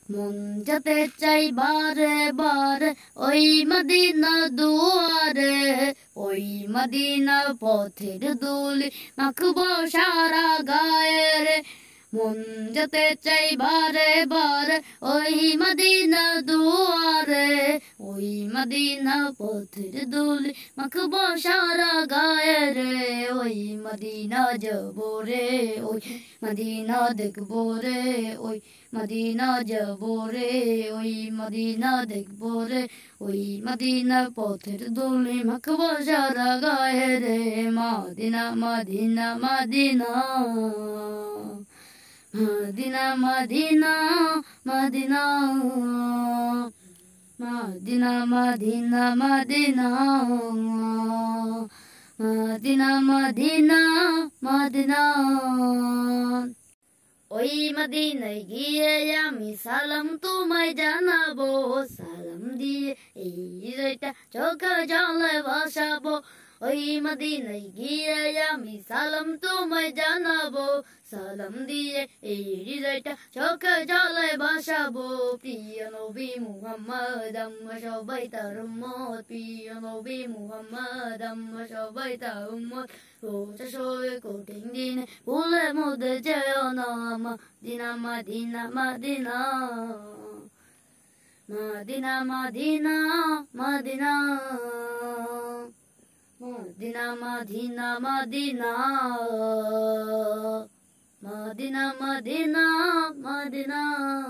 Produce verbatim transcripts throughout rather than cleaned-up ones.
মন যেতে চাই বারে বারে ওই মদিনা দুয়ারে, ওই মদিনা পথের ধুলি মাখবো সারা গায়ে রে। মন যেতে চাই বারে বারে ওই মদিনা দুয়ারে, ওই মদিনা পথের ধুলি মাখবো সারা গায়ে রে। ওই মদিনা যাবো রে, ওই মদিনা দেখবো রে, ওই মদিনা যাবো রে, ওই মদিনা দেখবো রে। ওই মদিনা পথের ধুলি মাখবো সারা গায়ে রে। মদিনা মদিনা মদিনা মদিনা মদিনা মদিনা মদিনা মদিনা মদিনা মদিনা মদিনা মদিনা। ওই মদিনায় গিয়ে আমি সালাম তোমায় জানাবো, সালাম দিয়ে এই হৃদয়টা চোখে জলে ভাসাবো। ওই মদিনায় গিয়ে আমি সালাম তোমায় জানাবো, সালাম দিয়ে এই হৃদয়টা চোখে জলে ভাসাবো। প্রিয় নবী মুহাম্মদ আমরা সবাই তার উম্মত, প্রিয় নবী মুহাম্মদ আমরা সবাই তার উম্মত। রোজা শোয়ে কঠিন দিনে ভুলে মধ্যে যেও না, মদিনা মদিনা মদিনা মদিনা মদিনা মদিনা মদিনা মদিনা মদিনা মদিনা মদিনা মদিনা।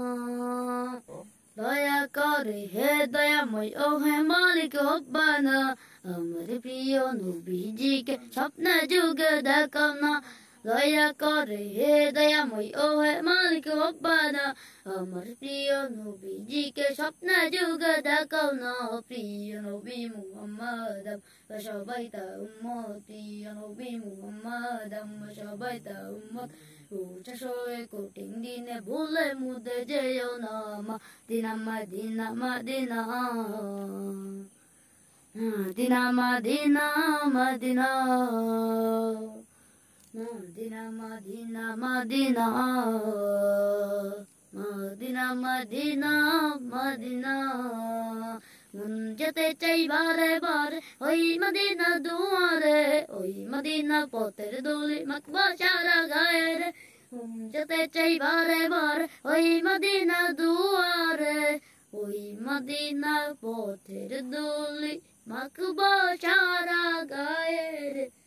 দয়া করে হে দয়াময় ও হে মালিক রব্বানা, আমার প্রিয় নবীজিকে স্বপ্নে যুগে দেখাও না। দয়া করে হে দয়াময় ও হে মালিক রব্বানা, আমার প্রিয় নবীজিকে স্বপ্নে যুগে দেখাও না। প্রিয় নবী মুহাম্মদ আমরা সবাই তার উম্মত, প্রিয় নবী মুহাম্মদ আমরা সবাই তার উম্মত। রোজা শোয়ে কঠিন দিনে ভুলে মুদে যেও না, মদিনা মদিনা মদিনা মদিনা মদিনা মদিনা মদিনা মদিনা মদিনা মদিনা মদিনা মদিনা। মন যেতে চাই বারে বারে ওই মদিনা দুয়ারে, ওই মদিনা পথের ধুলি মাখবো সারা গায়ে রে। মন যেতে চাই বারে বারে ওই মদিনা দুয়ারে, ওই মদিনা পথের ধুলি মাখবো সারা গায়ে রে।